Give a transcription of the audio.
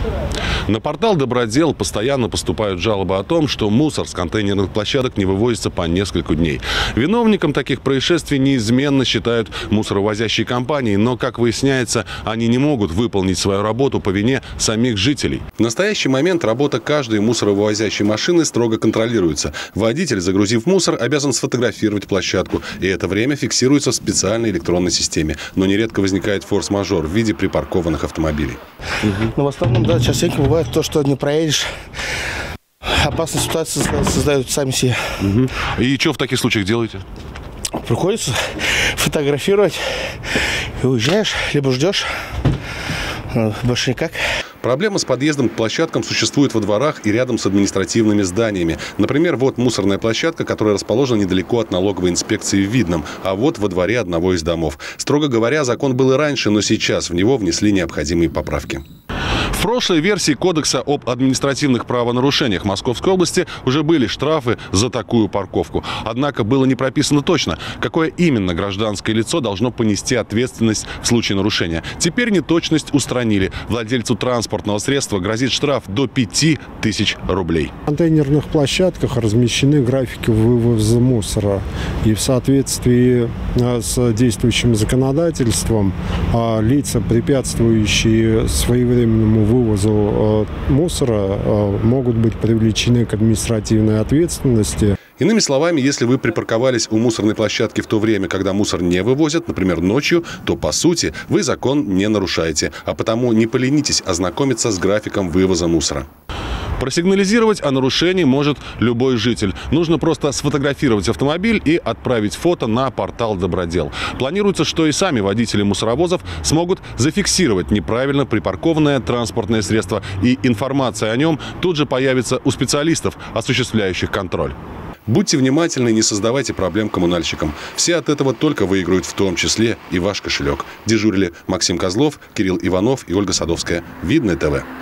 На портал «Добродел» постоянно поступают жалобы о том, что мусор с контейнерных площадок не вывозится по несколько дней. Виновником таких происшествий неизменно считают мусоровозящие компании, но, как выясняется, они не могут выполнить свою работу по вине самих жителей. В настоящий момент работа каждой мусоровозящей машины строго контролируется. Водитель, загрузив мусор, обязан сфотографировать площадку, и это время фиксируется в специальной электронной системе. Но нередко возникает форс-мажор в виде припаркованных автомобилей. Но в основном, да, частенько бывает то, что не проедешь. Опасные ситуации создают сами себе. И что в таких случаях делаете? Приходится фотографировать и уезжаешь, либо ждешь. Больше никак. Проблема с подъездом к площадкам существует во дворах и рядом с административными зданиями. Например, вот мусорная площадка, которая расположена недалеко от налоговой инспекции в Видном, а вот во дворе одного из домов. Строго говоря, закон был и раньше, но сейчас в него внесли необходимые поправки. В прошлой версии Кодекса об административных правонарушениях Московской области уже были штрафы за такую парковку. Однако было не прописано точно, какое именно гражданское лицо должно понести ответственность в случае нарушения. Теперь неточность устранили. Владельцу транспортного средства грозит штраф до 5000 рублей. На контейнерных площадках размещены графики вывоза мусора. И в соответствии с действующим законодательством лица, препятствующие своевременному вывозу мусора, могут быть привлечены к административной ответственности. Иными словами, если вы припарковались у мусорной площадки в то время, когда мусор не вывозят, например, ночью, то, по сути, вы закон не нарушаете. А потому не поленитесь ознакомиться с графиком вывоза мусора. Просигнализировать о нарушении может любой житель. Нужно просто сфотографировать автомобиль и отправить фото на портал «Добродел». Планируется, что и сами водители мусоровозов смогут зафиксировать неправильно припаркованное транспортное средство, и информация о нем тут же появится у специалистов, осуществляющих контроль. Будьте внимательны и не создавайте проблем коммунальщикам. Все от этого только выиграют, в том числе и ваш кошелек. Дежурили Максим Козлов, Кирилл Иванов и Ольга Садовская. Видное ТВ.